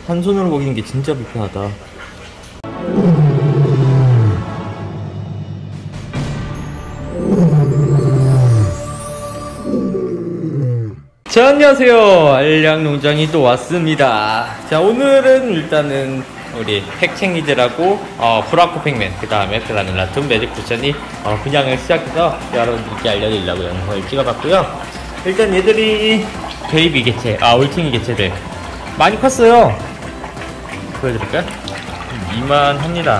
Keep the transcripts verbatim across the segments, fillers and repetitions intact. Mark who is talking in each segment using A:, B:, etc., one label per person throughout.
A: 한 손으로 먹이는 게 진짜 불편하다. 자, 안녕하세요. 알량농장이 또 왔습니다. 자, 오늘은 일단은 우리 팩챙이들하고 어, 브라코 팩맨, 그 다음에 그라눌라툼, 매직 쿠션이 어, 분양을 시작해서 여러분들께 알려드리려고 영상을 찍어봤고요. 일단 얘들이 베이비 개체, 아 올챙이 개체들 많이 컸어요. 보여드릴까요? 이만합니다.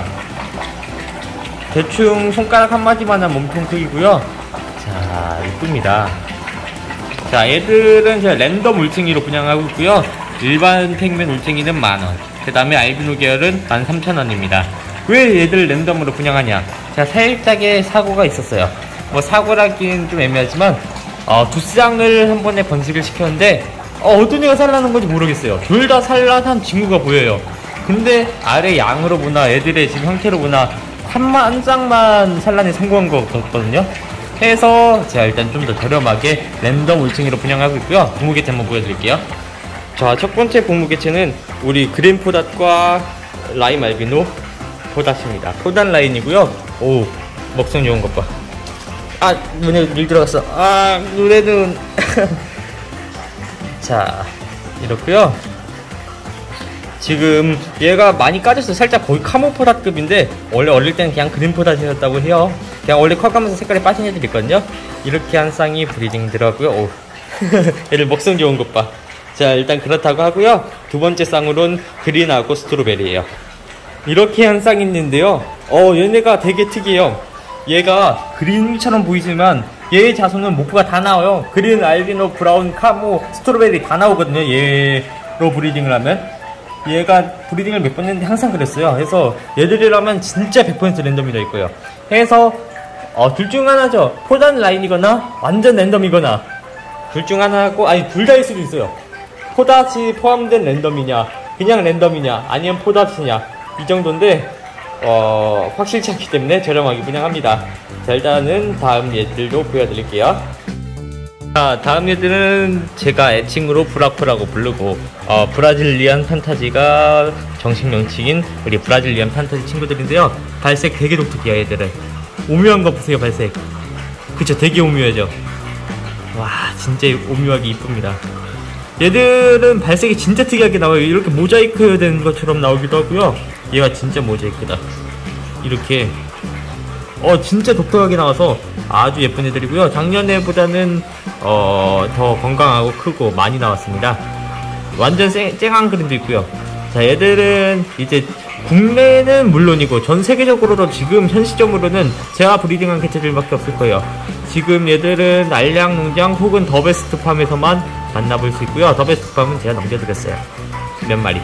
A: 대충 손가락 한 마디만한 몸통 크기고요. 자, 이쁩니다. 자, 얘들은 제가 랜덤 울챙이로 분양하고 있고요. 일반 팩맨 울챙이는 만원, 그 다음에 알비노 계열은 만 삼천 원입니다. 왜 얘들 랜덤으로 분양하냐? 제가 살짝의 사고가 있었어요. 뭐 사고라기는 좀 애매하지만 어, 두 쌍을 한 번에 번식을 시켰는데 어, 어떤 애가 산란한 건지 모르겠어요. 둘 다 산란한 친구가 보여요. 근데 아래 양으로 보나 애들의 지금 형태로 보나 한만 한 쌍만 산란에 성공한 것 같거든요. 해서 제가 일단 좀 더 저렴하게 랜덤 울챙이로 분양하고 있고요. 부무개체 한번 보여드릴게요. 자, 첫 번째 부무개체는 우리 그린 포닷과 라임 알비노 포닷입니다. 포닷 라인이고요. 오, 먹성 좋은 것 봐. 아, 눈에 물 들어갔어. 아, 눈에는 자, 이렇고요. 지금 얘가 많이 까졌어요. 살짝 거의 카모 포닷급인데 원래 어릴 때는 그냥 그린 포닷이었다고 해요. 그냥 원래 커가면서 색깔이 빠진 애들 있거든요. 이렇게 한 쌍이 브리딩 들어가고요. 오, 얘를 먹성 좋은 것 봐. 자, 일단 그렇다고 하고요. 두 번째 쌍으로는 그린하고 스트로베리예요. 이렇게 한 쌍이 있는데요. 어, 얘네가 되게 특이해요. 얘가 그린처럼 보이지만 얘의 자손은 모프가 다 나와요. 그린, 알비노, 브라운, 카모, 스트로베리 다 나오거든요. 얘로 브리딩을 하면. 얘가 브리딩을 몇 번 했는데 항상 그랬어요. 그래서 얘들이라면 진짜 백 퍼센트 랜덤이 될 거예요. 해서 어, 둘 중 하나죠. 포단 라인이거나 완전 랜덤이거나 둘 중 하나고, 아니 둘 다일 수도 있어요. 포닷이 포함된 랜덤이냐, 그냥 랜덤이냐, 아니면 포닷이냐, 이 정도인데 어, 확실치 않기 때문에 저렴하게 분양합니다. 자, 일단은 다음 얘들도 보여드릴게요. 자, 다음 얘들은 제가 애칭으로 브라코라고 부르고 어, 브라질리안 판타지가 정식 명칭인 우리 브라질리안 판타지 친구들인데요. 발색 되게 독특해요. 얘들은 오묘한 거 보세요. 발색 그쵸, 되게 오묘하죠. 와, 진짜 오묘하게 이쁩니다. 얘들은 발색이 진짜 특이하게 나와요. 이렇게 모자이크 된 것처럼 나오기도 하고요. 얘가 진짜 모자이크다. 이렇게 어, 진짜 독특하게 나와서 아주 예쁜 애들이고요. 작년에보다는 어, 더 건강하고 크고 많이 나왔습니다. 완전 쨍, 쨍한 그림도 있고요. 자, 얘들은 이제 국내는 물론이고 전 세계적으로도 지금 현 시점으로는 제가 브리딩한 개체들밖에 없을 거예요. 지금 얘들은 알량농장 혹은 더베스트팜에서만 만나볼 수 있고요. 더베스트팜은 제가 넘겨드렸어요. 몇 마리.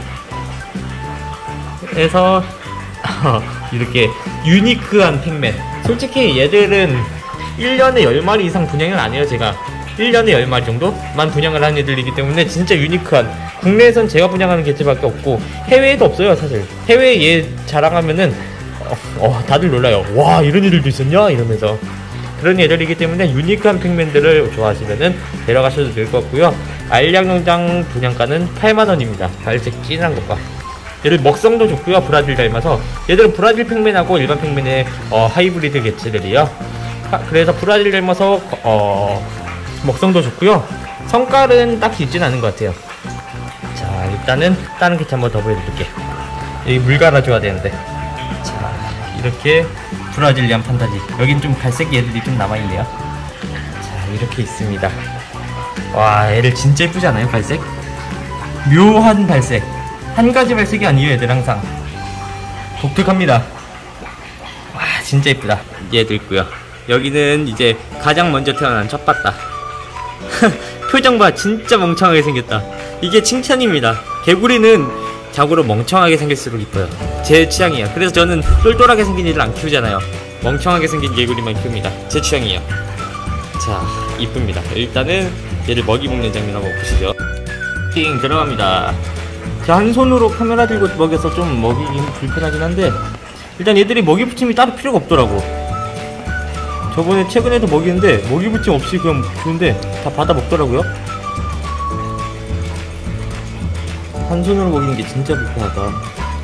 A: 그래서 이렇게 유니크한 팩맨. 솔직히 얘들은 일 년에 열 마리 이상 분양은 안 해요. 제가 일 년에 열 마리 정도만 분양을 하는 애들이기 때문에 진짜 유니크한, 국내에선 제가 분양하는 개체밖에 없고 해외에도 없어요. 사실 해외에 얘 자랑하면은 어, 어, 다들 놀라요. 와, 이런 애들도 있었냐? 이러면서. 그런 애들이기 때문에 유니크한 팩맨들을 좋아하시면은 데려가셔도 될 것 같고요. 알량농장 분양가는 팔만 원입니다. 발색 진한 것봐. 얘들 먹성도 좋고요. 브라질 닮아서 얘들은 브라질 팩맨하고 일반 팩맨의 어, 하이브리드 개체들이에요. 하, 그래서 브라질 닮아서 어, 먹성도 좋고요. 성깔은 딱히 있진 않은 것 같아요. 자, 일단은 다른 개체 한번 더 보여드릴게요. 여기 물 갈아줘야 되는데. 자, 이렇게 브라질리안 판타지. 여긴 좀 갈색 얘들이 좀 남아있네요. 자, 이렇게 있습니다. 와, 애들 진짜 예쁘지 않아요? 발색? 묘한 발색. 한 가지 발색이 아니에요. 얘들 항상 독특합니다. 와, 진짜 예쁘다. 얘도 있고요. 여기는 이제 가장 먼저 태어난 첫바다. 표정 봐, 진짜 멍청하게 생겼다. 이게 칭찬입니다. 개구리는 자고로 멍청하게 생길수록 이뻐요. 제 취향이에요. 그래서 저는 똘똘하게 생긴 애들 안 키우잖아요. 멍청하게 생긴 개구리만 키웁니다. 제 취향이에요. 자, 이쁩니다. 일단은 얘를 먹이 먹는 장면 한번 보시죠. 띵 들어갑니다. 자, 한 손으로 카메라 들고 먹여서 좀 먹이긴 불편하긴 한데 일단 얘들이 먹이 붙임이 따로 필요가 없더라고. 저번에 최근에도 먹이는데 먹이 붙임 없이 그냥 주는데 다 받아 먹더라고요. 한 손으로 먹이는 게 진짜 불편하다.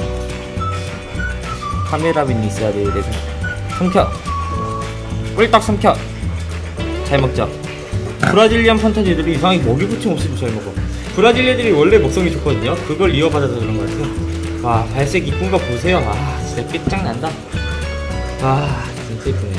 A: 카메라맨이 있어야 돼. 이래서 삼켜, 꿀딱 삼켜. 잘 먹자. 브라질리안 판타지 애들이 이상하게 먹이 부침 없이도 잘 먹어. 브라질 애들이 원래 먹성이 좋거든요. 그걸 이어받아서 그런 것 같아요. 와, 발색 이쁜 거 보세요. 아, 진짜 끝장난다. 아, 진짜 이쁘네.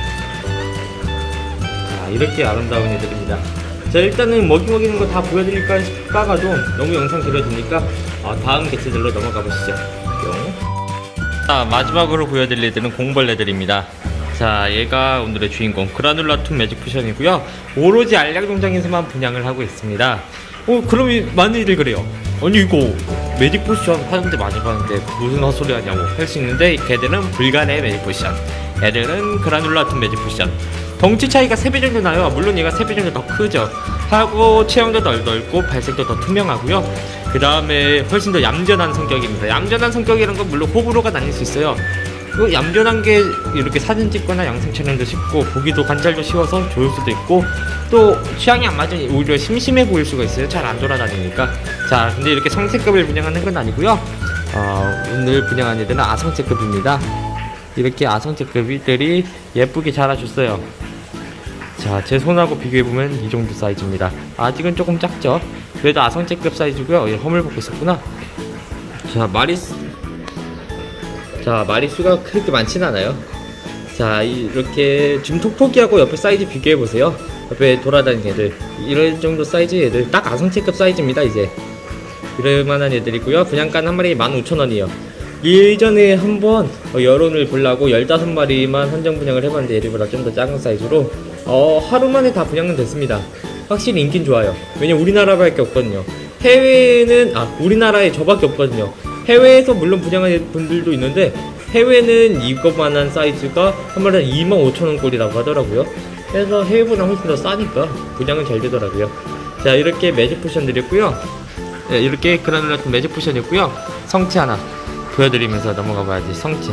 A: 자, 이렇게 아름다운 애들입니다. 자, 일단은 먹이 먹이는 거 다 보여드릴까 싶다가도 너무 영상 길어지니까 어, 다음 개체들로 넘어가 보시죠. 뿅. 자, 마지막으로 보여드릴 애들은 공벌레들입니다. 자, 얘가 오늘의 주인공 그라눌라툼 매직 포션이고요. 오로지 알약 농장에서만 분양을 하고 있습니다. 어, 그럼 많은 이들 그래요. 아니, 이거 매직 포션 하는데 많이 봤는데 무슨 헛소리 하냐고 할 수 있는데, 걔들은 불간의 매직 포션, 얘들은 그라눌라툼 매직 포션. 덩치 차이가 세 배 정도 나요. 물론 얘가 세 배 정도 더 크죠. 하고 체형도 덜 넓고 발색도 더 투명하고요. 그 다음에 훨씬 더 얌전한 성격입니다. 얌전한 성격이라는 건 물론 호불호가 나뉠 수 있어요. 그 얌전한 게 이렇게 사진 찍거나 영상 촬영도 쉽고 보기도 관찰도 쉬워서 좋을 수도 있고, 또 취향이 안 맞으니 오히려 심심해 보일 수가 있어요. 잘 안 돌아다니니까. 자, 근데 이렇게 성체급을 분양하는 건 아니고요. 어, 오늘 분양한 애들은 아성체급입니다. 이렇게 아성체급들이 예쁘게 자라줬어요. 자, 제 손하고 비교해보면 이 정도 사이즈입니다. 아직은 조금 작죠? 그래도 아성체급 사이즈고요. 얘 허물 벗고 있었구나. 자, 마리수 자, 마리수가 그렇게 많진 않아요. 자, 이렇게 지금 톡톡이하고 옆에 사이즈 비교해보세요. 옆에 돌아다니는 애들, 이런 정도 사이즈 애들 딱 아성체급 사이즈입니다. 이제 이럴만한 애들이고요. 분양가는 한 마리에 만 오천 원이에요 예전에 한번 어, 여론을 보려고 열다섯 마리만 한정 분양을 해봤는데 얘들보다 좀 더 작은 사이즈로 어, 하루 만에 다 분양은 됐습니다. 확실히 인기는 좋아요. 왜냐면 우리나라밖에 없거든요. 해외는, 아, 우리나라에 저밖에 없거든요. 해외에서 물론 분양하는 분들도 있는데, 해외는 이것만한 사이즈가 한 마리에 이만 오천 원 꼴이라고 하더라고요. 그래서 해외보다 훨씬 더 싸니까 분양은 잘 되더라고요. 자, 이렇게 매직 포션 드렸고요. 네, 이렇게 그라눌라툼 매직 포션이었고요. 성체 하나 보여드리면서 넘어가 봐야지. 성체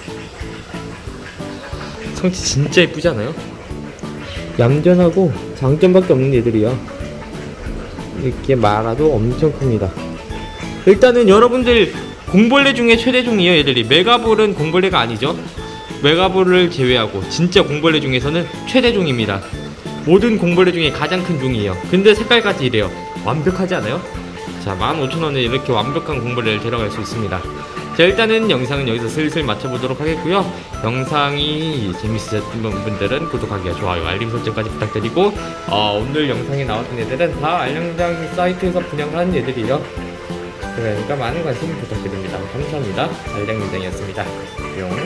A: 성체 진짜 예쁘지 않아요? 얌전하고 장점밖에 없는 애들이야. 이렇게 말아도 엄청 큽니다. 일단은 여러분들 공벌레 중에 최대종이에요. 얘들이 메가볼은 공벌레가 아니죠. 메가볼을 제외하고 진짜 공벌레 중에서는 최대종입니다. 모든 공벌레 중에 가장 큰 종이에요. 근데 색깔까지 이래요. 완벽하지 않아요? 자, 만 오천 원에 이렇게 완벽한 공벌레를 데려갈 수 있습니다. 자, 일단은 영상은 여기서 슬슬 마쳐보도록 하겠고요. 영상이 재밌으셨던 분들은 구독하기와 좋아요, 알림 설정까지 부탁드리고, 어, 오늘 영상에 나왔던 애들은 다 알량장 사이트에서 분양하는 애들이에요. 그러니까 많은 관심 부탁드립니다. 감사합니다. 알량장이었습니다. 뿅.